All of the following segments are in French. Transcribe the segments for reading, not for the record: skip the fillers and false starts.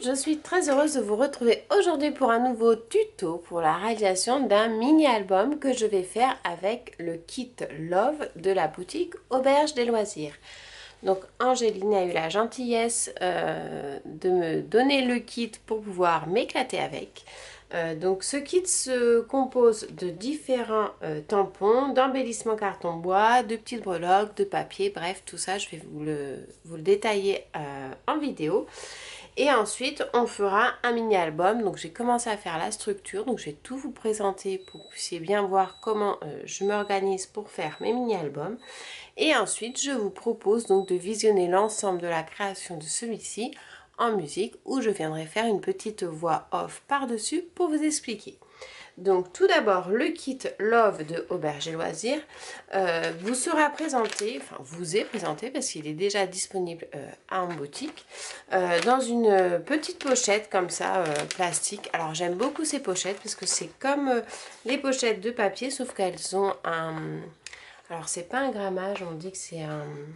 je suis très heureuse de vous retrouver aujourd'hui pour un nouveau tuto pour la réalisation d'un mini-album que je vais faire avec le kit Love de la boutique Auberge des Loisirs. Donc Angéline a eu la gentillesse de me donner le kit pour pouvoir m'éclater avec. Donc ce kit se compose de différents tampons, d'embellissements carton bois, de petites breloques, de papier, bref tout ça je vais vous le détailler en vidéo. Et ensuite on fera un mini album. Donc j'ai commencé à faire la structure, donc je vais tout vous présenter pour que vous puissiez bien voir comment je m'organise pour faire mes mini albums. Et ensuite je vous propose donc de visionner l'ensemble de la création de celui-ci en musique, où je viendrai faire une petite voix off par-dessus pour vous expliquer. Donc tout d'abord le kit Love de Auberge et Loisirs vous sera présenté, enfin vous est présenté parce qu'il est déjà disponible en boutique, dans une petite pochette comme ça plastique. Alors j'aime beaucoup ces pochettes parce que c'est comme les pochettes de papier, sauf qu'elles ont un... Alors c'est pas un grammage, on dit que c'est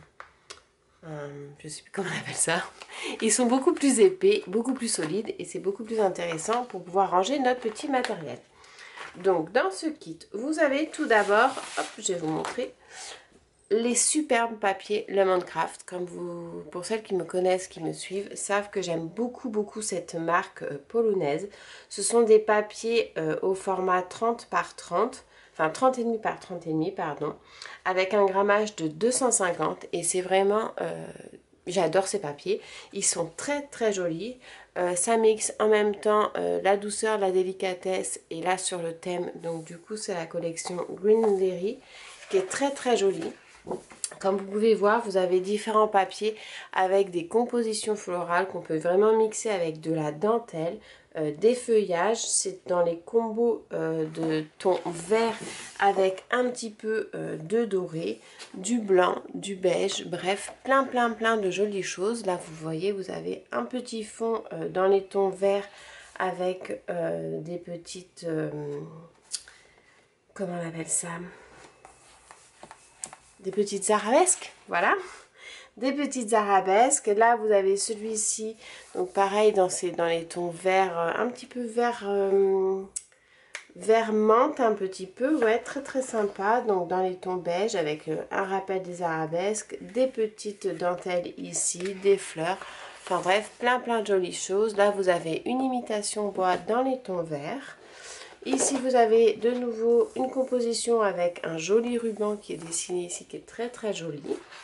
je sais plus comment on appelle ça. Ils sont beaucoup plus épais, beaucoup plus solides et c'est beaucoup plus intéressant pour pouvoir ranger notre petit matériel. Donc dans ce kit, vous avez tout d'abord, hop, je vais vous montrer, les superbes papiers Lemoncraft. Comme vous, pour celles qui me connaissent, qui me suivent, savent que j'aime beaucoup cette marque polonaise. Ce sont des papiers au format 30 par 30. Enfin 30,5 par 30,5 pardon, avec un grammage de 250 et c'est vraiment, j'adore ces papiers, ils sont très jolis, ça mixe en même temps la douceur, la délicatesse et là sur le thème, donc du coup c'est la collection Greenberry qui est très jolie. Comme vous pouvez voir, vous avez différents papiers avec des compositions florales qu'on peut vraiment mixer avec de la dentelle, des feuillages. C'est dans les combos de tons vert avec un petit peu de doré, du blanc, du beige, bref, plein de jolies choses. Là, vous voyez, vous avez un petit fond dans les tons verts avec des petites... comment on appelle ça ? Des petites arabesques, voilà, des petites arabesques. Là vous avez celui-ci, donc pareil dans les tons verts, un petit peu vert vert menthe, un petit peu, ouais, très sympa. Donc dans les tons beige avec un rappel des arabesques, des petites dentelles ici, des fleurs, enfin bref, plein de jolies choses. Là vous avez une imitation bois dans les tons verts. Ici, vous avez de nouveau une composition avec un joli ruban qui est dessiné ici, qui est très joli.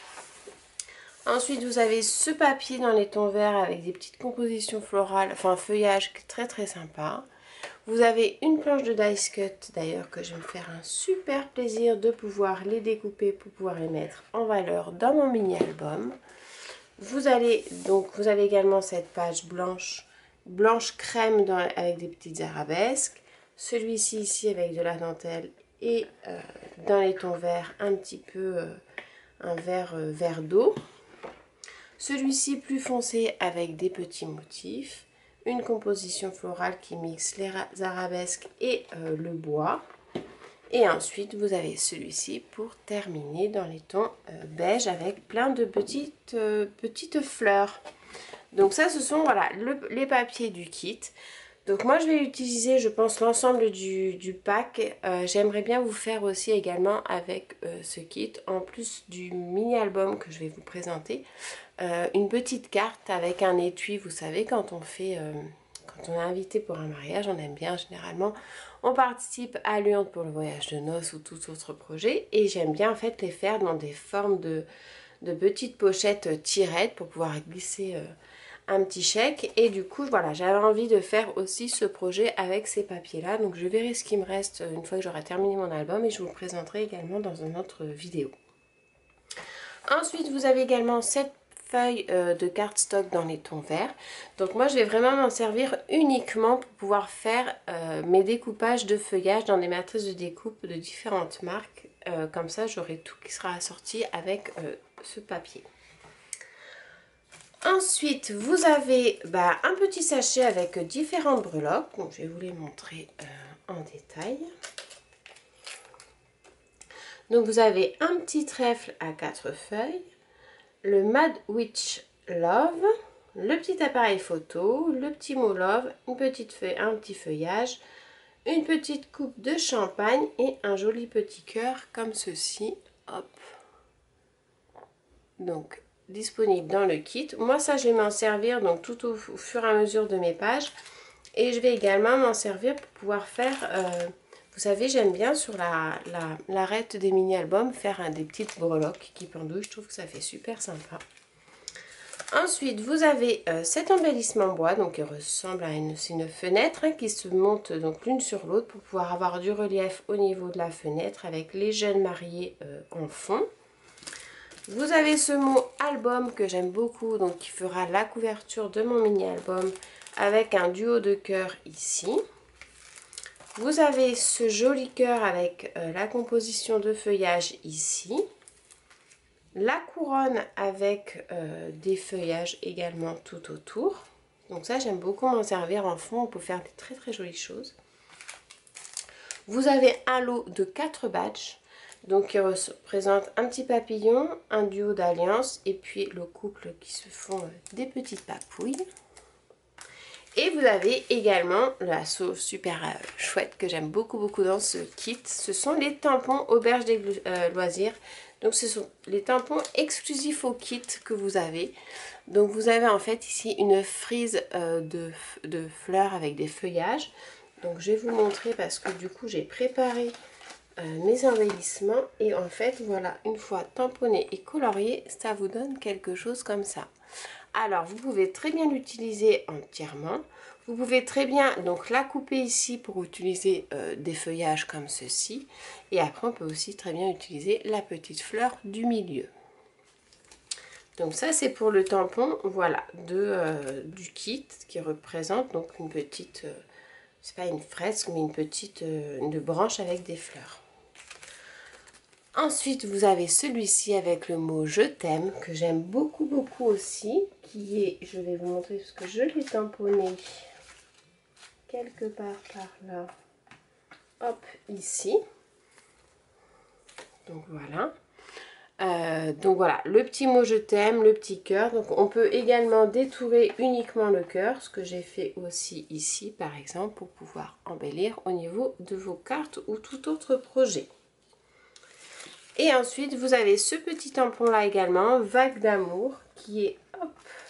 Ensuite, vous avez ce papier dans les tons verts avec des petites compositions florales, enfin feuillage très sympa. Vous avez une planche de dice cut, d'ailleurs, que je vais me faire un super plaisir de pouvoir les découper pour pouvoir les mettre en valeur dans mon mini-album. Vous avez également cette page blanche crème avec des petites arabesques. Celui-ci ici avec de la dentelle et dans les tons verts un petit peu un vert d'eau. Celui-ci plus foncé avec des petits motifs. Une composition florale qui mixe les arabesques et le bois. Et ensuite vous avez celui-ci pour terminer dans les tons beige avec plein de petites fleurs. Donc ça ce sont voilà les papiers du kit. Donc moi je vais utiliser je pense l'ensemble du pack. J'aimerais bien vous faire aussi également avec ce kit, en plus du mini album que je vais vous présenter, une petite carte avec un étui. Vous savez quand on fait, quand on est invité pour un mariage, on aime bien généralement, on participe à l'urne pour le voyage de noces ou tout autre projet. Et j'aime bien en fait les faire dans des formes de petites pochettes tirettes pour pouvoir glisser... un petit chèque. Et du coup voilà, j'avais envie de faire aussi ce projet avec ces papiers là, donc je verrai ce qui me reste une fois que j'aurai terminé mon album et je vous le présenterai également dans une autre vidéo. Ensuite vous avez également cette feuille de cardstock dans les tons verts. Donc moi je vais vraiment m'en servir uniquement pour pouvoir faire mes découpages de feuillage dans des matrices de découpe de différentes marques. Comme ça j'aurai tout qui sera assorti avec ce papier. Ensuite, vous avez un petit sachet avec différentes breloques. Donc, je vais vous les montrer en détail. Donc, vous avez un petit trèfle à 4 feuilles. Le Mad Witch Love. le petit appareil photo, le petit mot love, une petite feuille, un petit feuillage, une petite coupe de champagne et un joli petit cœur comme ceci. Hop. Donc disponible dans le kit. Moi ça je vais m'en servir donc tout au fur et à mesure de mes pages. Et je vais également m'en servir pour pouvoir faire, vous savez j'aime bien sur l'arête des mini-albums faire des petites breloques qui pendouillent. Je trouve que ça fait super sympa. Ensuite, vous avez cet embellissement bois, donc qui ressemble à une fenêtre qui se monte donc l'une sur l'autre pour pouvoir avoir du relief au niveau de la fenêtre avec les jeunes mariés en fond. Vous avez ce mot album que j'aime beaucoup, donc qui fera la couverture de mon mini-album avec un duo de cœurs ici. Vous avez ce joli cœur avec la composition de feuillage ici. La couronne avec des feuillages également tout autour. Donc ça j'aime beaucoup m'en servir en fond, on peut faire des très jolies choses. Vous avez un lot de 4 badges, donc qui représente un petit papillon, un duo d'alliance et puis le couple qui se font des petites papouilles. Et vous avez également la sauce super chouette que j'aime beaucoup dans ce kit. Ce sont les tampons Auberge des Loisirs. Donc ce sont les tampons exclusifs au kit que vous avez. Donc vous avez en fait ici une frise de fleurs avec des feuillages. Donc je vais vous montrer parce que du coup j'ai préparé mes embellissements. Et en fait voilà, une fois tamponné et colorié, ça vous donne quelque chose comme ça. Alors vous pouvez très bien l'utiliser entièrement. Vous pouvez très bien donc la couper ici pour utiliser des feuillages comme ceci. Et après on peut aussi très bien utiliser la petite fleur du milieu. Donc ça c'est pour le tampon, voilà, du kit qui représente donc une petite, c'est pas une fresque mais une branche avec des fleurs. Ensuite, vous avez celui-ci avec le mot « Je t'aime » que j'aime beaucoup aussi, qui est, je vais vous montrer parce que je l'ai tamponné quelque part par là, hop, ici. Donc voilà. Le petit mot « Je t'aime », le petit cœur. Donc on peut également détourer uniquement le cœur, ce que j'ai fait aussi ici par exemple, pour pouvoir embellir au niveau de vos cartes ou tout autre projet. Et ensuite, vous avez ce petit tampon là également, Vague d'amour, qui est hop,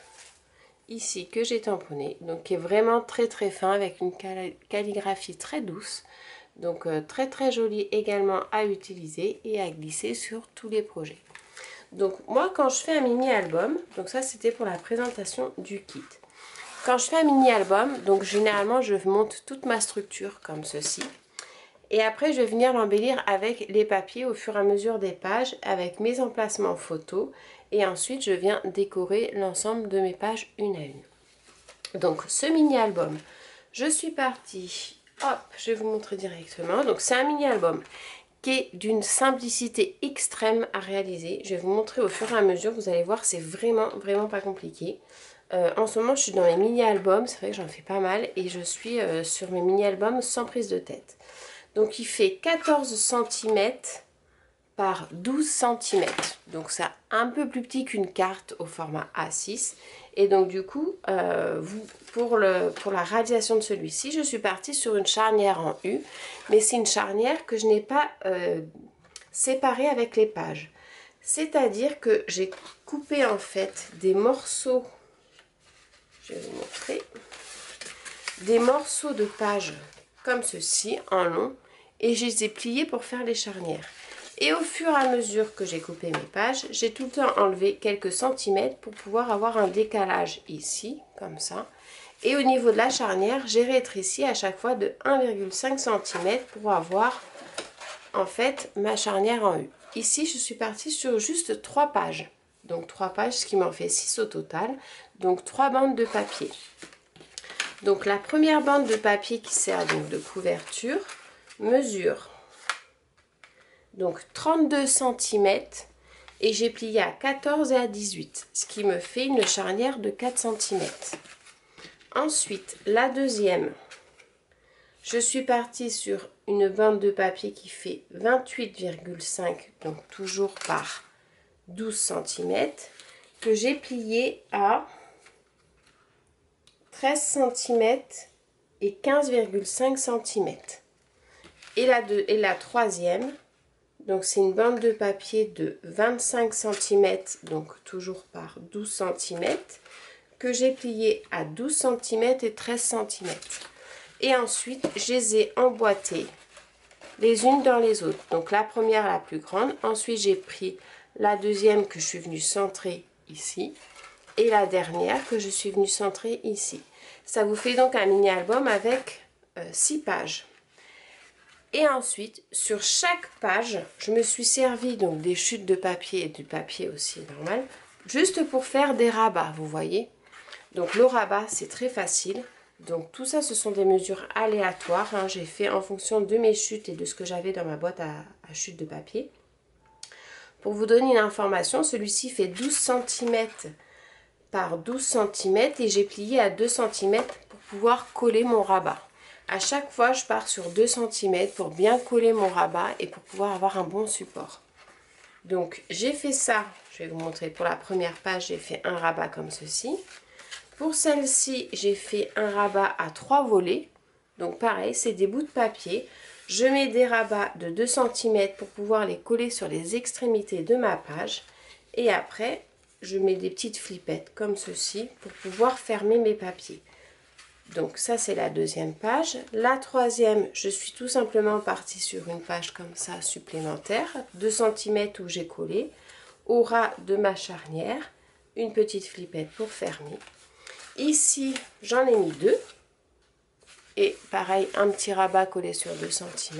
ici, que j'ai tamponné. Donc, qui est vraiment très fin, avec une calligraphie très douce. Donc, très joli également à utiliser et à glisser sur tous les projets. Donc, moi, quand je fais un mini-album, donc ça, c'était pour la présentation du kit. Quand je fais un mini-album, donc généralement, je monte toute ma structure comme ceci. Et après, je vais venir l'embellir avec les papiers au fur et à mesure des pages, avec mes emplacements photos. Et ensuite, je viens décorer l'ensemble de mes pages une à une. Donc, ce mini-album, je suis partie, hop, je vais vous montrer directement. Donc, c'est un mini-album qui est d'une simplicité extrême à réaliser. Je vais vous montrer au fur et à mesure, vous allez voir, c'est vraiment pas compliqué. En ce moment, je suis dans mes mini-albums, c'est vrai que j'en fais pas mal. Et je suis sur mes mini-albums sans prise de tête. Donc il fait 14 cm par 12 cm. Donc c'est un peu plus petit qu'une carte au format A6. Et donc du coup, pour la radiation de celui-ci, je suis partie sur une charnière en U. Mais c'est une charnière que je n'ai pas séparée avec les pages. C'est-à-dire que j'ai coupé en fait des morceaux, je vais vous montrer, des morceaux de pages comme ceci en long. Et je les ai pliés pour faire les charnières. Et au fur et à mesure que j'ai coupé mes pages, j'ai tout le temps enlevé quelques centimètres pour pouvoir avoir un décalage ici, comme ça. Et au niveau de la charnière, j'ai rétréci à chaque fois de 1,5 cm pour avoir en fait ma charnière en U. Ici, je suis partie sur juste 3 pages. Donc 3 pages, ce qui m'en fait 6 au total. Donc 3 bandes de papier. Donc la première bande de papier qui sert donc de couverture mesure donc 32 cm et j'ai plié à 14 et à 18, ce qui me fait une charnière de 4 cm. Ensuite, la deuxième, je suis partie sur une bande de papier qui fait 28,5, donc toujours par 12 cm, que j'ai plié à 13 cm et 15,5 cm. Et la troisième, donc c'est une bande de papier de 25 cm, donc toujours par 12 cm, que j'ai plié à 12 cm et 13 cm. Et ensuite, je les ai emboîtées les unes dans les autres. Donc la première, la plus grande. Ensuite, j'ai pris la deuxième que je suis venue centrer ici. Et la dernière que je suis venue centrer ici. Ça vous fait donc un mini-album avec 6 pages. Et ensuite, sur chaque page, je me suis servi donc des chutes de papier et du papier aussi normal, juste pour faire des rabats, vous voyez. Donc le rabat, c'est très facile. Donc tout ça, ce sont des mesures aléatoires, hein. J'ai fait en fonction de mes chutes et de ce que j'avais dans ma boîte à chutes de papier. Pour vous donner une information, celui-ci fait 12 cm par 12 cm et j'ai plié à 2 cm pour pouvoir coller mon rabat. À chaque fois, je pars sur 2 cm pour bien coller mon rabat et pour pouvoir avoir un bon support. Donc j'ai fait ça, je vais vous montrer pour la première page, j'ai fait un rabat comme ceci. Pour celle-ci, j'ai fait un rabat à 3 volets. Donc pareil, c'est des bouts de papier. Je mets des rabats de 2 cm pour pouvoir les coller sur les extrémités de ma page. Et après, je mets des petites flippettes comme ceci pour pouvoir fermer mes papiers. Donc ça, c'est la deuxième page. La troisième, je suis tout simplement partie sur une page comme ça supplémentaire. 2 cm où j'ai collé. Au ras de ma charnière, une petite flippette pour fermer. Ici, j'en ai mis 2. Et pareil, un petit rabat collé sur 2 cm.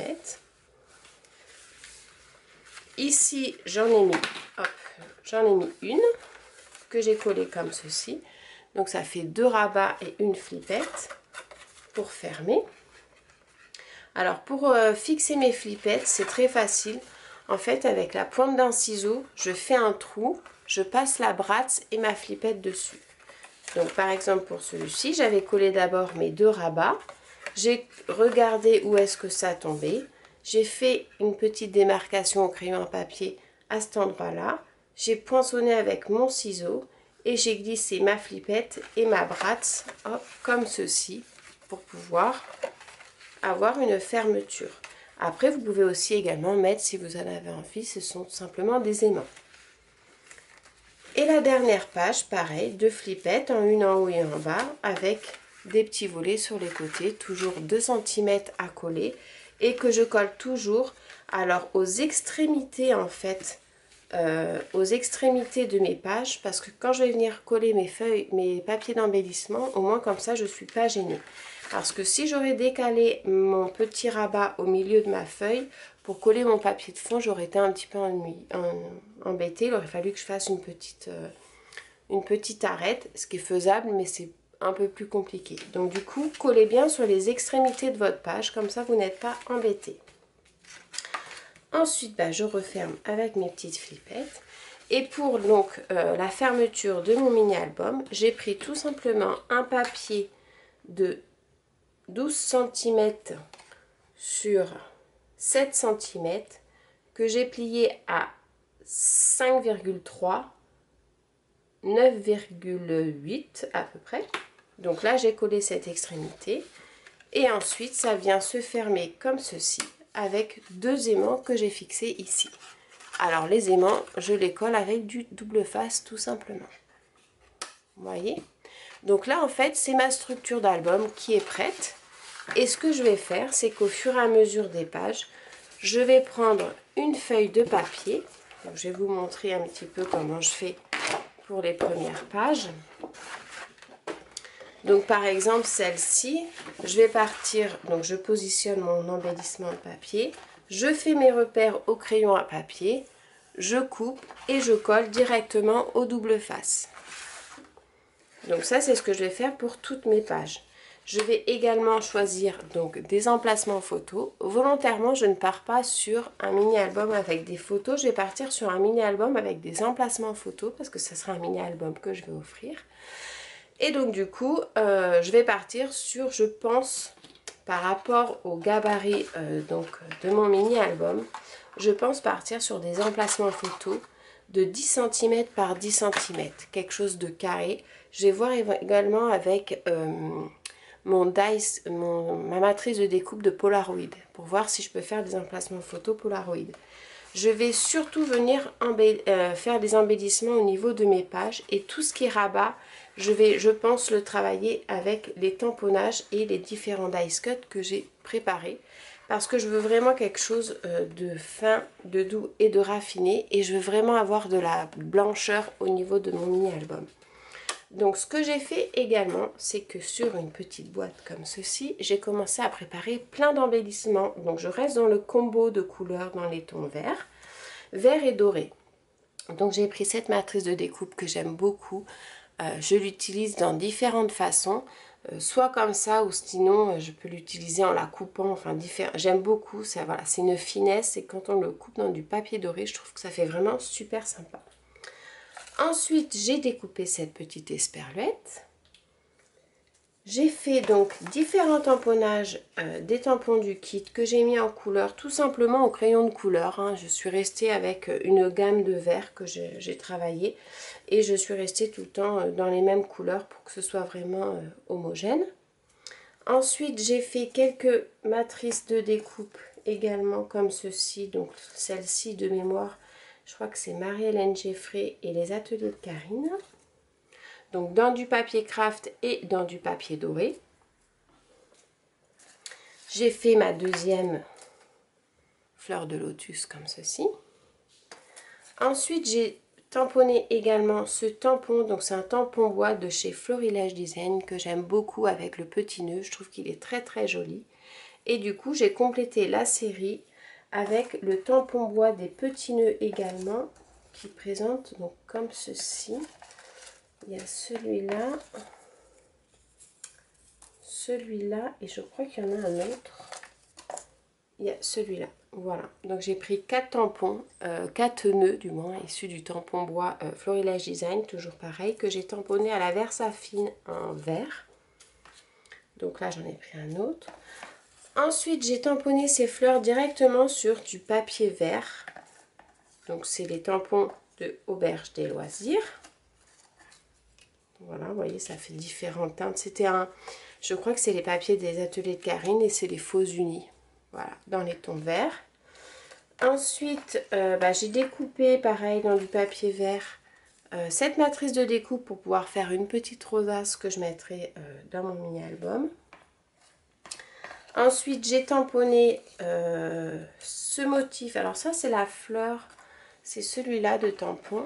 Ici, j'en ai mis une que j'ai collée comme ceci. Donc, ça fait 2 rabats et une flippette pour fermer. Alors, pour fixer mes flippettes, c'est très facile. En fait, avec la pointe d'un ciseau, je fais un trou, je passe la brasse et ma flippette dessus. Donc par exemple pour celui-ci, j'avais collé d'abord mes 2 rabats. J'ai regardé où est-ce que ça tombait. J'ai fait une petite démarcation au crayon à papier à cet endroit-là. J'ai poinçonné avec mon ciseau et j'ai glissé ma flippette et ma brasse comme ceci pour pouvoir avoir une fermeture. Après, vous pouvez aussi également mettre, si vous en avez envie, ce sont tout simplement des aimants. Et la dernière page, pareil, 2 flippettes, une en haut et en bas, avec des petits volets sur les côtés, toujours 2 cm à coller, et que je colle toujours, alors aux extrémités en fait, aux extrémités de mes pages, parce que quand je vais venir coller mes feuilles, mes papiers d'embellissement, au moins comme ça je ne suis pas gênée. Parce que si j'aurais décalé mon petit rabat au milieu de ma feuille, pour coller mon papier de fond, j'aurais été un petit peu embêtée. Il aurait fallu que je fasse une petite arête, ce qui est faisable, mais c'est un peu plus compliqué. Donc du coup, collez bien sur les extrémités de votre page, comme ça vous n'êtes pas embêté. Ensuite, je referme avec mes petites flippettes. Et pour donc la fermeture de mon mini-album, j'ai pris tout simplement un papier de 12 cm sur 7 cm que j'ai plié à 5,3, 9,8 à peu près. Donc là, j'ai collé cette extrémité. Et ensuite, ça vient se fermer comme ceci avec 2 aimants que j'ai fixés ici. Alors les aimants, je les colle avec du double face tout simplement. Vous voyez? Donc là, en fait, c'est ma structure d'album qui est prête. Et ce que je vais faire, c'est qu'au fur et à mesure des pages, je vais prendre une feuille de papier. Donc, je vais vous montrer un petit peu comment je fais pour les premières pages. Donc par exemple celle-ci, je vais partir, donc je positionne mon embellissement de papier, je fais mes repères au crayon à papier, je coupe et je colle directement au double face. Donc ça, c'est ce que je vais faire pour toutes mes pages. Je vais également choisir donc des emplacements photos. Volontairement, je ne pars pas sur un mini-album avec des photos. Je vais partir sur un mini-album avec des emplacements photos parce que ce sera un mini-album que je vais offrir. Et donc du coup, je vais partir sur, je pense, par rapport au gabarit de mon mini-album, je pense partir sur des emplacements photos de 10 cm par 10 cm, quelque chose de carré. Je vais voir également avec ma matrice de découpe de Polaroid pour voir si je peux faire des emplacements photo Polaroid. Je vais surtout venir faire des embellissements au niveau de mes pages et tout ce qui est rabat, je pense le travailler avec les tamponnages et les différents dice cuts que j'ai préparés parce que je veux vraiment quelque chose de fin, de doux et de raffiné et je veux vraiment avoir de la blancheur au niveau de mon mini album. Donc ce que j'ai fait également, c'est que sur une petite boîte comme ceci, j'ai commencé à préparer plein d'embellissements. Donc je reste dans le combo de couleurs dans les tons verts, vert et doré. Donc j'ai pris cette matrice de découpe que j'aime beaucoup. Je l'utilise dans différentes façons, soit comme ça ou sinon je peux l'utiliser en la coupant, enfin j'aime beaucoup, voilà, c'est une finesse et quand on le coupe dans du papier doré, je trouve que ça fait vraiment super sympa. Ensuite, j'ai découpé cette petite esperluette. J'ai fait donc différents tamponnages des tampons du kit que j'ai mis en couleur, tout simplement au crayon de couleur. Hein. Je suis restée avec une gamme de verts que j'ai travaillé et je suis restée tout le temps dans les mêmes couleurs pour que ce soit vraiment homogène. Ensuite, j'ai fait quelques matrices de découpe également comme ceci, donc celle-ci de mémoire. Je crois que c'est Marie-Hélène Geffrey et les ateliers de Karine. Donc dans du papier craft et dans du papier doré. J'ai fait ma deuxième fleur de lotus comme ceci. Ensuite j'ai tamponné également ce tampon. Donc c'est un tampon bois de chez Florilège Design que j'aime beaucoup avec le petit nœud. Je trouve qu'il est très joli. Et du coup j'ai complété la série avec le tampon bois des petits nœuds également, qui présente donc comme ceci. Il y a celui-là et je crois qu'il y en a un autre. Il y a celui-là, voilà. Donc j'ai pris 4 tampons, 4 nœuds du moins, issus du tampon bois Florilège Design, toujours pareil, que j'ai tamponné à la Versafine en vert. Donc là j'en ai pris un autre. Ensuite, j'ai tamponné ces fleurs directement sur du papier vert. Donc, c'est les tampons de Auberge des Loisirs. Voilà, vous voyez, ça fait différentes teintes. C'était je crois que c'est les papiers des ateliers de Karine et c'est les faux unis. Voilà, dans les tons verts. Ensuite, j'ai découpé, pareil, dans du papier vert, cette matrice de découpe pour pouvoir faire une petite rosace que je mettrai dans mon mini-album. Ensuite, j'ai tamponné ce motif. Alors ça, c'est la fleur. C'est celui-là de tampon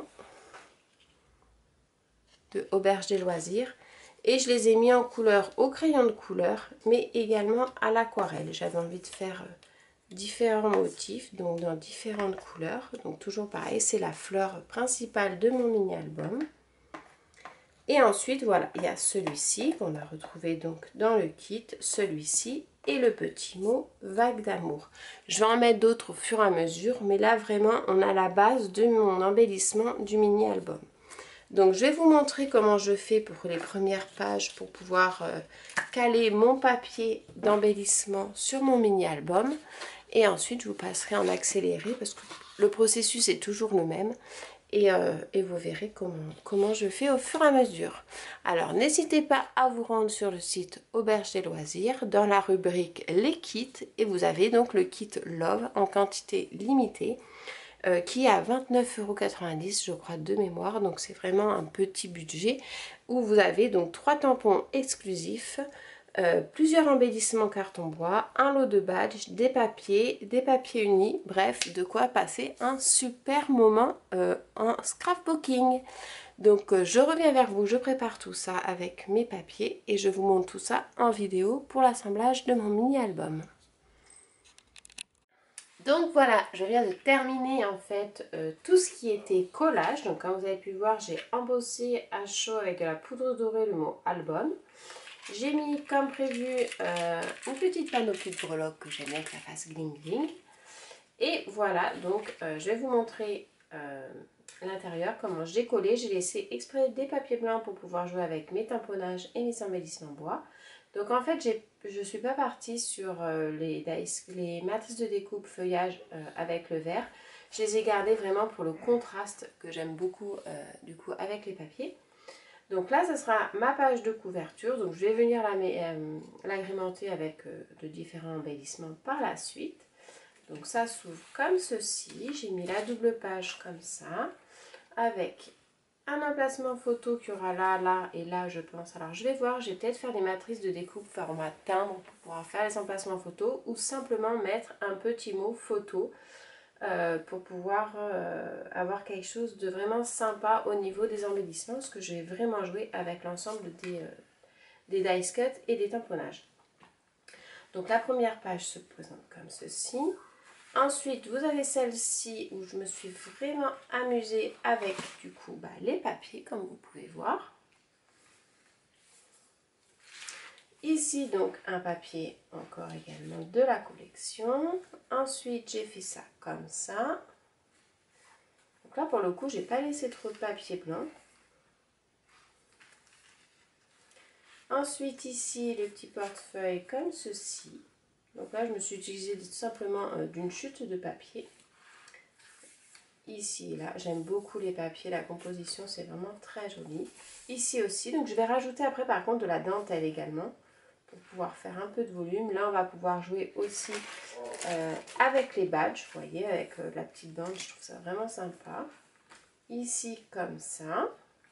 de Auberge des Loisirs. Et je les ai mis en couleur au crayon de couleur, mais également à l'aquarelle. J'avais envie de faire différents motifs, donc dans différentes couleurs. Donc toujours pareil, c'est la fleur principale de mon mini-album. Et ensuite, voilà, il y a celui-ci qu'on a retrouvé donc dans le kit, celui-ci et le petit mot vague d'amour. Je vais en mettre d'autres au fur et à mesure, mais là vraiment on a la base de mon embellissement du mini-album. Donc je vais vous montrer comment je fais pour les premières pages pour pouvoir caler mon papier d'embellissement sur mon mini-album. Et ensuite je vous passerai en accéléré parce que le processus est toujours le même. Et vous verrez comment je fais au fur et à mesure. Alors n'hésitez pas à vous rendre sur le site Auberge des Loisirs dans la rubrique les kits et vous avez donc le kit Love en quantité limitée qui est à 29,90 € je crois de mémoire, donc c'est vraiment un petit budget où vous avez donc 3 tampons exclusifs, plusieurs embellissements carton bois, un lot de badges, des papiers unis, bref, de quoi passer un super moment en scrapbooking. Donc je reviens vers vous, je prépare tout ça avec mes papiers et je vous montre tout ça en vidéo pour l'assemblage de mon mini-album. Donc voilà, je viens de terminer en fait tout ce qui était collage. Donc comme vous avez pu voir, j'ai embossé à chaud avec de la poudre dorée le mot album. J'ai mis comme prévu une petite panoplie de breloques que j'aime bien que ça fasse gling gling. Et voilà, donc je vais vous montrer l'intérieur, comment j'ai collé. J'ai laissé exprès des papiers blancs pour pouvoir jouer avec mes tamponnages et mes embellissements bois. Donc en fait, je ne suis pas partie sur les matrices de découpe feuillage avec le vert. Je les ai gardés vraiment pour le contraste que j'aime beaucoup du coup avec les papiers. Donc là, ce sera ma page de couverture. Donc je vais venir l'agrémenter avec de différents embellissements par la suite. Donc ça s'ouvre comme ceci. J'ai mis la double page comme ça, avec un emplacement photo qu'il y aura là, là et là, je pense. Alors je vais voir, je vais peut-être faire des matrices de découpe format timbre pour pouvoir faire les emplacements photos, ou simplement mettre un petit mot photo pour pouvoir avoir quelque chose de vraiment sympa au niveau des embellissements, parce que j'ai vraiment joué avec l'ensemble des dice cut et des tamponnages. Donc la première page se présente comme ceci. Ensuite, vous avez celle-ci où je me suis vraiment amusée avec du coup les papiers, comme vous pouvez voir. Ici, donc, un papier encore également de la collection. Ensuite, j'ai fait ça comme ça. Donc là, pour le coup, j'ai pas laissé trop de papier blanc. Ensuite, ici, le petit portefeuille comme ceci. Donc là, je me suis utilisée tout simplement d'une chute de papier. Ici et là, j'aime beaucoup les papiers, la composition c'est vraiment très joli. Ici aussi, donc je vais rajouter après par contre de la dentelle également pour pouvoir faire un peu de volume. Là on va pouvoir jouer aussi avec les badges, vous voyez, avec la petite bande, je trouve ça vraiment sympa. Ici comme ça.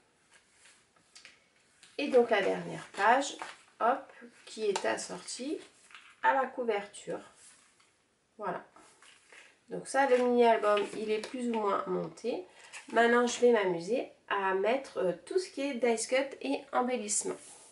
Et donc la dernière page, hop, qui est assortie à la couverture. Voilà. Donc ça, le mini-album, il est plus ou moins monté. Maintenant, je vais m'amuser à mettre tout ce qui est dice cut et embellissement.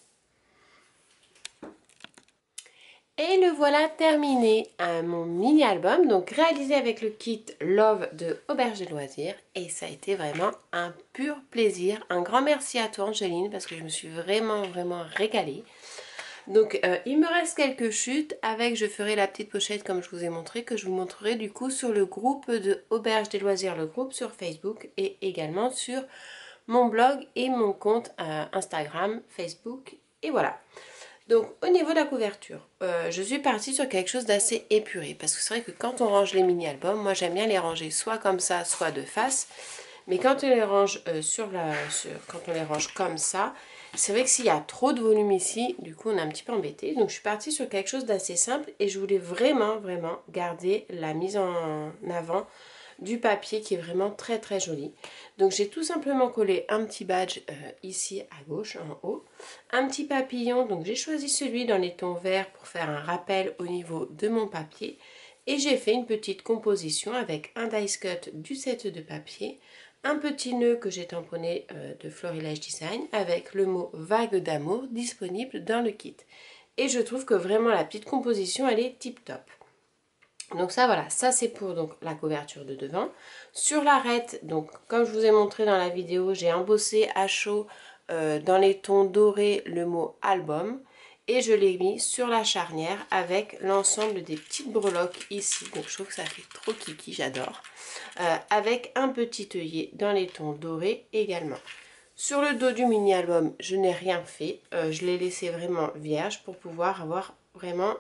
Et le voilà terminé, mon mini-album, donc réalisé avec le kit Love de Auberge des Loisirs. Et ça a été vraiment un pur plaisir. Un grand merci à toi Angeline, parce que je me suis vraiment régalée. Donc il me reste quelques chutes avec, je ferai la petite pochette comme je vous ai montré, que je vous montrerai du coup sur le groupe de Auberge des Loisirs, le groupe sur Facebook, et également sur mon blog et mon compte Instagram, Facebook, et voilà. Donc au niveau de la couverture, je suis partie sur quelque chose d'assez épuré, parce que c'est vrai que quand on range les mini-albums, moi j'aime bien les ranger soit comme ça, soit de face. Mais quand on les range quand on les range comme ça, c'est vrai que s'il y a trop de volume ici, du coup on est un petit peu embêté. Donc je suis partie sur quelque chose d'assez simple et je voulais vraiment garder la mise en avant du papier qui est vraiment très joli. Donc j'ai tout simplement collé un petit badge ici à gauche en haut, un petit papillon, donc j'ai choisi celui dans les tons verts pour faire un rappel au niveau de mon papier. Et j'ai fait une petite composition avec un dice cut du set de papier, un petit nœud que j'ai tamponné de Florilège Design avec le mot vague d'amour disponible dans le kit. Et je trouve que vraiment la petite composition elle est tip top. Donc ça voilà, ça c'est pour donc la couverture de devant. Sur l'arête, donc comme je vous ai montré dans la vidéo, j'ai embossé à chaud dans les tons dorés le mot album. Et je l'ai mis sur la charnière avec l'ensemble des petites breloques ici. Donc je trouve que ça fait trop kiki, j'adore. Avec un petit œillet dans les tons dorés également. Sur le dos du mini-album, je n'ai rien fait. Je l'ai laissé vraiment vierge pour pouvoir avoir vraiment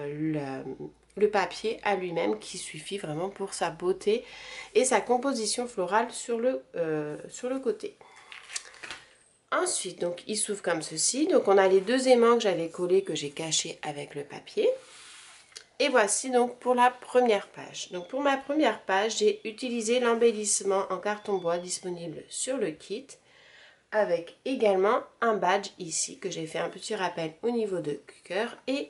le papier à lui-même qui suffit vraiment pour sa beauté et sa composition florale sur le côté. Ensuite, donc il s'ouvre comme ceci. Donc on a les deux aimants que j'avais collés que j'ai cachés avec le papier. Et voici donc pour la première page. Donc pour ma première page, j'ai utilisé l'embellissement en carton bois disponible sur le kit. Avec également un badge ici que j'ai fait un petit rappel au niveau de cœur et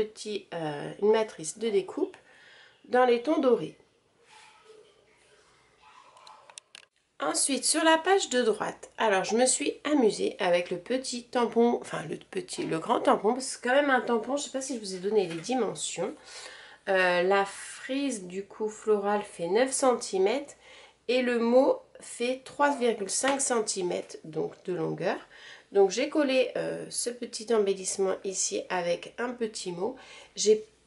une matrice de découpe dans les tons dorés. Ensuite, sur la page de droite, alors je me suis amusée avec le petit tampon, enfin le grand tampon, parce que c'est quand même un tampon, je ne sais pas si je vous ai donné les dimensions. La frise du coup florale fait 9 cm et le mot fait 3,5 cm donc de longueur. Donc j'ai collé ce petit embellissement ici avec un petit mot. J'ai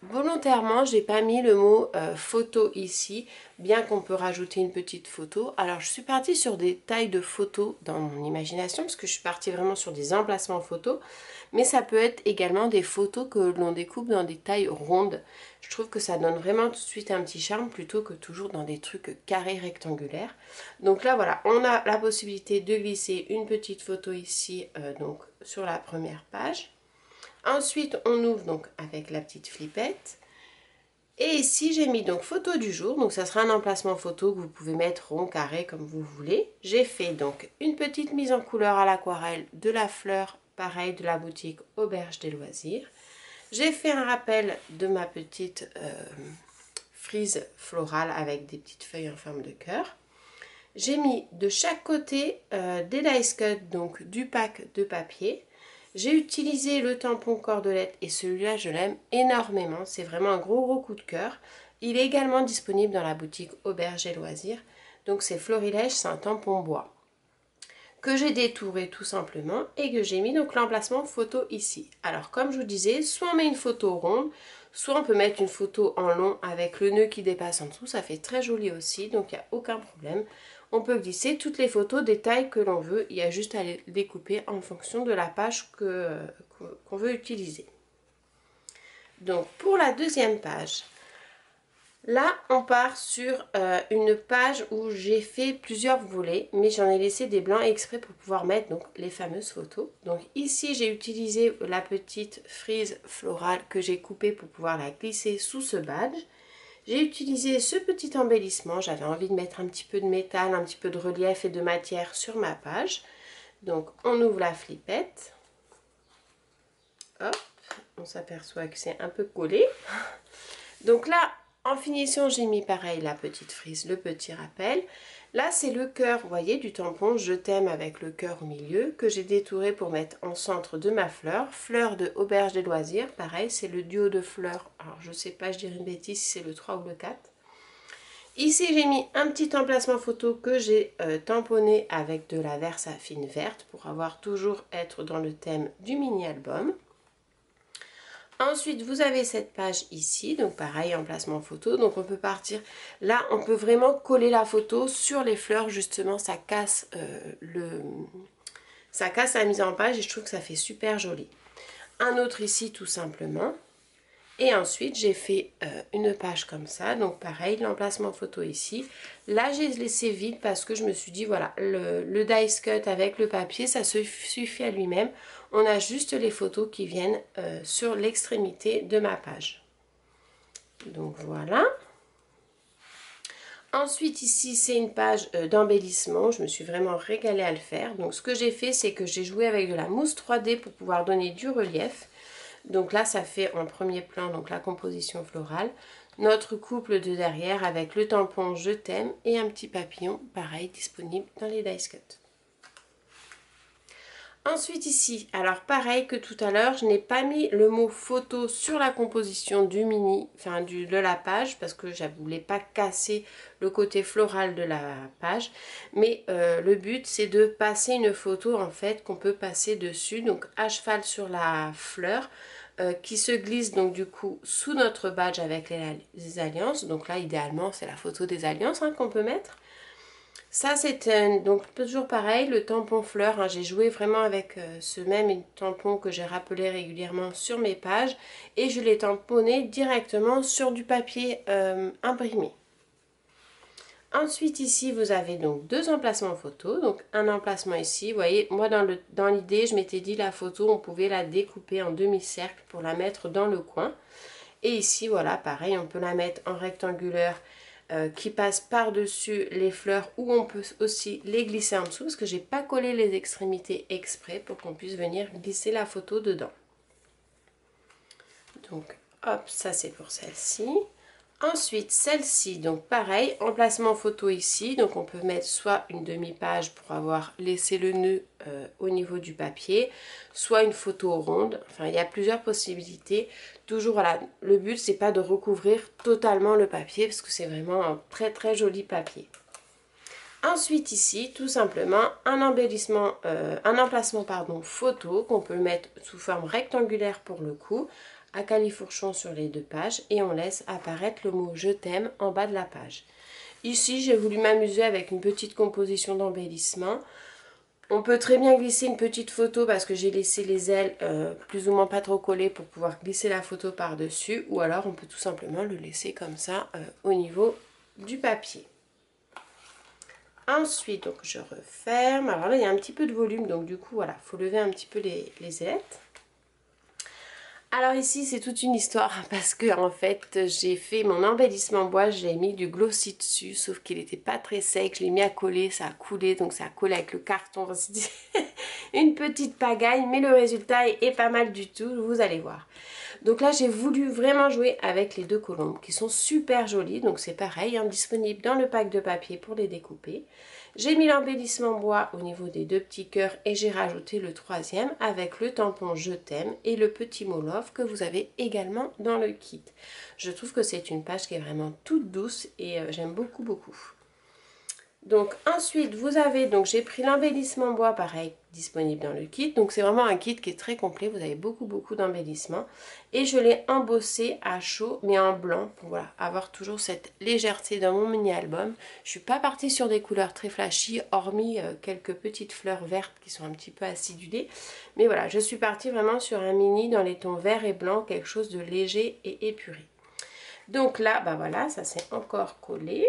volontairement, j'ai pas mis le mot photo ici, bien qu'on peut rajouter une petite photo. Alors, je suis partie sur des tailles de photos dans mon imagination, parce que je suis partie vraiment sur des emplacements photos. Mais ça peut être également des photos que l'on découpe dans des tailles rondes. Je trouve que ça donne vraiment tout de suite un petit charme, plutôt que toujours dans des trucs carrés rectangulaires. Donc là, voilà, on a la possibilité de glisser une petite photo ici, donc sur la première page. Ensuite, on ouvre donc avec la petite flippette. Et ici, j'ai mis donc photo du jour. Donc, ça sera un emplacement photo que vous pouvez mettre rond, carré, comme vous voulez. J'ai fait donc une petite mise en couleur à l'aquarelle de la fleur, pareil, de la boutique Auberge des Loisirs. J'ai fait un rappel de ma petite frise florale avec des petites feuilles en forme de cœur. J'ai mis de chaque côté des dice cut, donc du pack de papier. J'ai utilisé le tampon cordelette et celui-là je l'aime énormément, c'est vraiment un gros coup de cœur. Il est également disponible dans la boutique Auberge et Loisirs, donc c'est Florilège, c'est un tampon bois que j'ai détouré tout simplement et que j'ai mis donc l'emplacement photo ici. Alors comme je vous disais, soit on met une photo ronde, soit on peut mettre une photo en long avec le nœud qui dépasse en dessous, ça fait très joli aussi, donc il n'y a aucun problème. On peut glisser toutes les photos des tailles que l'on veut, il y a juste à les découper en fonction de la page qu'on veut utiliser. Donc pour la deuxième page, là on part sur une page où j'ai fait plusieurs volets, mais j'en ai laissé des blancs exprès pour pouvoir mettre donc les fameuses photos. Donc ici j'ai utilisé la petite frise florale que j'ai coupée pour pouvoir la glisser sous ce badge. J'ai utilisé ce petit embellissement, j'avais envie de mettre un petit peu de métal, un petit peu de relief et de matière sur ma page. Donc on ouvre la flippette. Hop, on s'aperçoit que c'est un peu collé. Donc là, en finition, j'ai mis pareil la petite frise, le petit rappel. Là, c'est le cœur, vous voyez, du tampon Je t'aime avec le cœur au milieu que j'ai détouré pour mettre en centre de ma fleur. Fleur de Auberge des Loisirs, pareil, c'est le duo de fleurs. Alors, je sais pas, je dirais une bêtise si c'est le 3 ou le 4. Ici, j'ai mis un petit emplacement photo que j'ai tamponné avec de la Versafine verte pour avoir toujours être dans le thème du mini-album. Ensuite, vous avez cette page ici, donc pareil, emplacement photo. Donc on peut partir, là on peut vraiment coller la photo sur les fleurs, justement ça casse la mise en page et je trouve que ça fait super joli. Un autre ici tout simplement. Et ensuite j'ai fait une page comme ça, donc pareil, l'emplacement photo ici. Là j'ai laissé vide parce que je me suis dit voilà, le dice cut avec le papier ça se suffit à lui-même. On a juste les photos qui viennent sur l'extrémité de ma page. Donc voilà. Ensuite ici c'est une page d'embellissement, je me suis vraiment régalée à le faire. Donc ce que j'ai fait c'est que j'ai joué avec de la mousse 3D pour pouvoir donner du relief. Donc là, ça fait en premier plan donc la composition florale. Notre couple de derrière avec le tampon Je t'aime et un petit papillon, pareil, disponible dans les dice cut. Ensuite ici, alors pareil que tout à l'heure, je n'ai pas mis le mot photo sur la composition du mini, enfin de la page, parce que je ne voulais pas casser le côté floral de la page. Mais le but c'est de passer une photo en fait qu'on peut passer dessus, donc à cheval sur la fleur. Qui se glisse donc du coup sous notre badge avec les alliances. Donc là idéalement c'est la photo des alliances qu'on peut mettre. Ça c'est donc toujours pareil, le tampon fleur, hein, j'ai joué vraiment avec ce même tampon que j'ai rappelé régulièrement sur mes pages et je l'ai tamponné directement sur du papier imprimé. Ensuite ici vous avez donc deux emplacements photo, donc un emplacement ici, vous voyez moi dans l'idée je m'étais dit la photo on pouvait la découper en demi-cercle pour la mettre dans le coin. Et ici voilà pareil on peut la mettre en rectangulaire qui passe par dessus les fleurs ou on peut aussi les glisser en dessous parce que j'ai pas collé les extrémités exprès pour qu'on puisse venir glisser la photo dedans. Donc hop ça c'est pour celle-ci. Ensuite, celle-ci, donc pareil, emplacement photo ici, donc on peut mettre soit une demi-page pour avoir laissé le nœud au niveau du papier, soit une photo ronde, enfin il y a plusieurs possibilités. Toujours voilà, le but c'est pas de recouvrir totalement le papier parce que c'est vraiment un très joli papier. Ensuite ici, tout simplement, un emplacement photo qu'on peut mettre sous forme rectangulaire pour le coup, à califourchon sur les 2 pages et on laisse apparaître le mot je t'aime en bas de la page. Ici j'ai voulu m'amuser avec une petite composition d'embellissement. On peut très bien glisser une petite photo parce que j'ai laissé les ailes plus ou moins pas trop collées pour pouvoir glisser la photo par dessus, ou alors on peut tout simplement le laisser comme ça au niveau du papier. Ensuite, donc je referme. Alors là, il y a un petit peu de volume, donc du coup, voilà, il faut lever un petit peu les ailettes. Alors ici, c'est toute une histoire parce que en fait, j'ai fait mon embellissement bois, j'ai mis du glossy dessus, sauf qu'il n'était pas très sec. Je l'ai mis à coller, ça a coulé, donc ça a collé avec le carton. C'était une petite pagaille, mais le résultat est pas mal du tout, vous allez voir. Donc là, j'ai voulu vraiment jouer avec les 2 colombes qui sont super jolies. Donc c'est pareil, hein, disponible dans le pack de papier pour les découper. J'ai mis l'embellissement bois au niveau des 2 petits cœurs et j'ai rajouté le 3e avec le tampon je t'aime et le petit mot love que vous avez également dans le kit. Je trouve que c'est une page qui est vraiment toute douce et j'aime beaucoup beaucoup. Donc ensuite vous avez, donc j'ai pris l'embellissement bois pareil disponible dans le kit, donc c'est vraiment un kit qui est très complet, vous avez beaucoup d'embellissement et je l'ai embossé à chaud mais en blanc pour voilà, avoir toujours cette légèreté dans mon mini album. Je suis pas partie sur des couleurs très flashy hormis quelques petites fleurs vertes qui sont un petit peu acidulées, mais voilà, je suis partie vraiment sur un mini dans les tons vert et blanc, quelque chose de léger et épuré. Donc là bah voilà, ça s'est encore collé.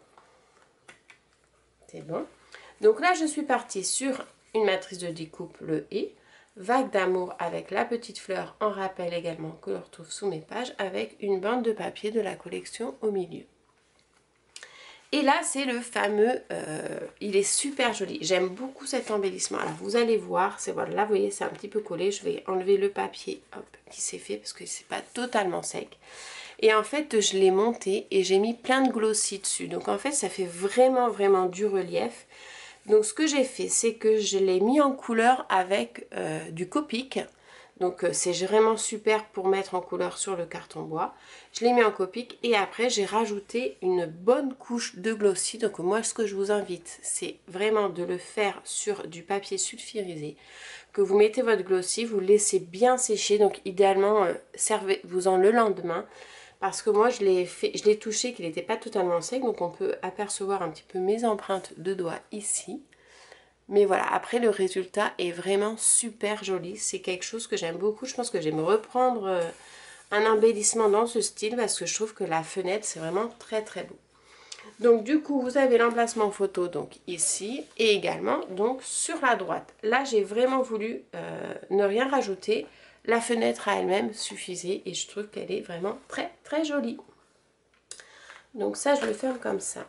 C'est bon. Donc là, je suis partie sur une matrice de découpe, le et, vague d'amour avec la petite fleur en rappel également que l'on retrouve sous mes pages avec une bande de papier de la collection au milieu. Et là, c'est le fameux, il est super joli. J'aime beaucoup cet embellissement. Alors, vous allez voir, c'est voilà, là, vous voyez, c'est un petit peu collé. Je vais enlever le papier, hop, qui s'est fait parce que c'est pas totalement sec. Et en fait, je l'ai monté et j'ai mis plein de glossy dessus. Donc, en fait, ça fait vraiment du relief. Donc, ce que j'ai fait, c'est que je l'ai mis en couleur avec du Copic. Donc, c'est vraiment super pour mettre en couleur sur le carton bois. Je l'ai mis en Copic et après, j'ai rajouté une bonne couche de glossy. Donc, moi, ce que je vous invite, c'est vraiment de le faire sur du papier sulfurisé. Que vous mettez votre glossy, vous le laissez bien sécher. Donc, idéalement, servez-vous-en le lendemain. Parce que moi je l'ai touché qu'il n'était pas totalement sec, donc on peut apercevoir un petit peu mes empreintes de doigts ici. Mais voilà, après le résultat est vraiment super joli, c'est quelque chose que j'aime beaucoup. Je pense que je vais me reprendre un embellissement dans ce style parce que je trouve que la fenêtre c'est vraiment très beau. Donc du coup vous avez l'emplacement photo donc ici et également donc sur la droite. Là j'ai vraiment voulu ne rien rajouter. La fenêtre à elle-même suffisait et je trouve qu'elle est vraiment très jolie. Donc ça, je le ferme comme ça.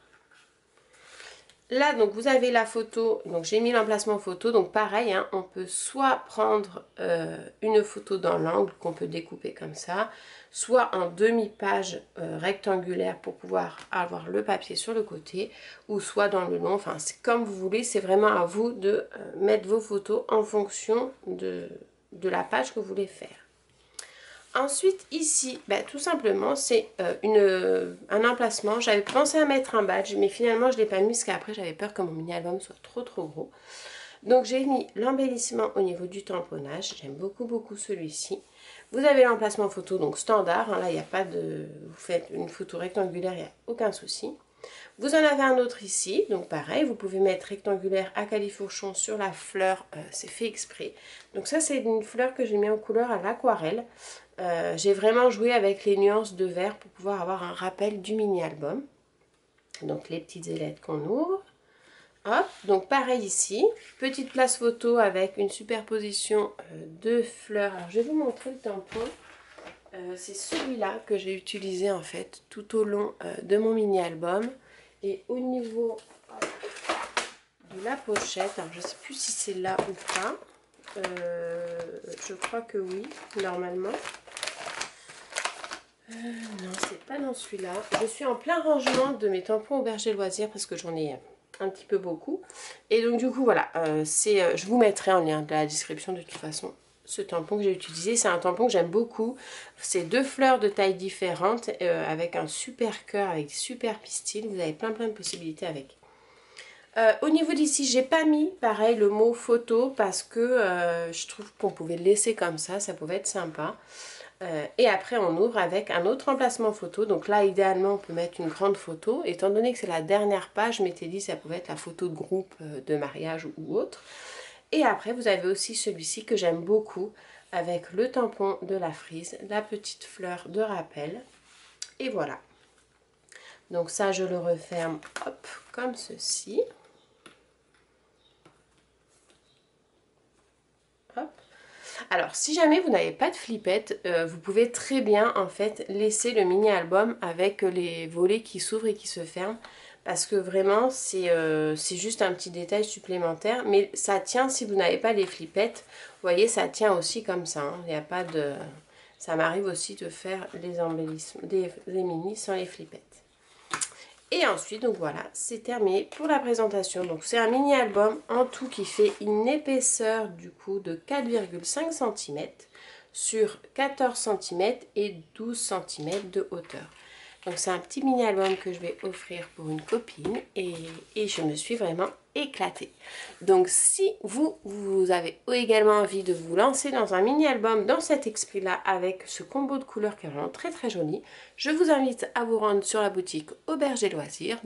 Là, donc vous avez la photo. Donc j'ai mis l'emplacement photo. Donc pareil, hein, on peut soit prendre une photo dans l'angle qu'on peut découper comme ça, soit en demi-page rectangulaire pour pouvoir avoir le papier sur le côté, ou soit dans le long. Enfin, c'est comme vous voulez. C'est vraiment à vous de mettre vos photos en fonction de la page que vous voulez faire. Ensuite ici, bah, tout simplement c'est un emplacement. J'avais pensé à mettre un badge mais finalement je ne l'ai pas mis parce qu'après j'avais peur que mon mini album soit trop gros. Donc j'ai mis l'embellissement au niveau du tamponnage. J'aime beaucoup celui-ci. Vous avez l'emplacement photo donc standard, hein, là il n'y a pas de... Vous faites une photo rectangulaire, il n'y a aucun souci. Vous en avez un autre ici, donc pareil, vous pouvez mettre rectangulaire à califourchon sur la fleur, c'est fait exprès. Donc ça c'est une fleur que j'ai mis en couleur à l'aquarelle. J'ai vraiment joué avec les nuances de vert pour pouvoir avoir un rappel du mini album. Donc les petites ailettes qu'on ouvre. Hop, donc pareil ici, petite place photo avec une superposition de fleurs. Alors je vais vous montrer le tampon. C'est celui-là que j'ai utilisé en fait tout au long de mon mini album. Et au niveau de la pochette, alors je ne sais plus si c'est là ou pas. Je crois que oui, normalement. Non, c'est pas dans celui-là. Je suis en plein rangement de mes tampons au Berger Loisirs parce que j'en ai un petit peu beaucoup. Et donc du coup, voilà, je vous mettrai en lien de la description de toute façon ce tampon que j'ai utilisé. C'est un tampon que j'aime beaucoup. C'est 2 fleurs de tailles différentes avec un super cœur, avec des super pistils. Vous avez plein de possibilités avec. Au niveau d'ici, j'ai pas mis pareil le mot photo parce que je trouve qu'on pouvait le laisser comme ça pouvait être sympa. Et après on ouvre avec un autre emplacement photo. Donc là idéalement on peut mettre une grande photo. Étant donné que c'est la dernière page, je m'étais dit que ça pouvait être la photo de groupe de mariage ou autre. Et après vous avez aussi celui-ci que j'aime beaucoup avec le tampon de la frise, la petite fleur de rappel. Et voilà. Donc ça je le referme hop comme ceci. Hop. Alors, si jamais vous n'avez pas de flippette, vous pouvez très bien en fait laisser le mini album avec les volets qui s'ouvrent et qui se ferment. Parce que vraiment, c'est juste un petit détail supplémentaire. Mais ça tient si vous n'avez pas les flippettes. Vous voyez, ça tient aussi comme ça. Hein. Il n'y a pas de... Ça m'arrive aussi de faire les embellissements des mini sans les flippettes. Et ensuite, donc voilà, c'est terminé pour la présentation. Donc c'est un mini album en tout qui fait une épaisseur du coup de 4,5 cm sur 14 cm et 12 cm de hauteur. Donc c'est un petit mini album que je vais offrir pour une copine et je me suis vraiment éclatée. Donc si vous avez également envie de vous lancer dans un mini album dans cet esprit là avec ce combo de couleurs qui est vraiment très très joli, je vous invite à vous rendre sur la boutique Auberge des Loisirs,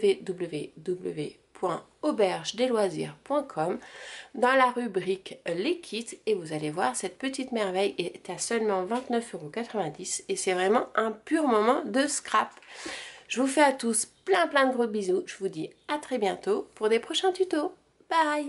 www.aubergedesloisirs.com, dans la rubrique les kits, et vous allez voir, cette petite merveille est à seulement 29,90 € et c'est vraiment un pur moment de scrap. Je vous fais à tous plein de gros bisous, je vous dis à très bientôt pour des prochains tutos. Bye!